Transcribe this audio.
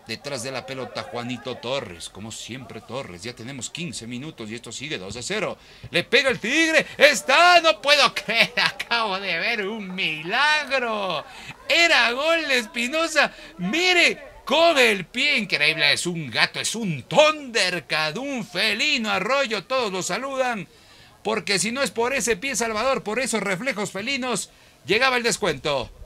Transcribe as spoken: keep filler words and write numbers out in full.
Detrás de la pelota Juanito Torres, como siempre Torres, ya tenemos quince minutos y esto sigue dos a cero. Le pega el Tigre, está, no puedo creer, acabo de ver un milagro. Era gol de Espinosa, mire, con el pie increíble, es un gato, es un Thundercat, un felino Arroyo, todos lo saludan, porque si no es por ese pie Salvador, por esos reflejos felinos, llegaba el descuento.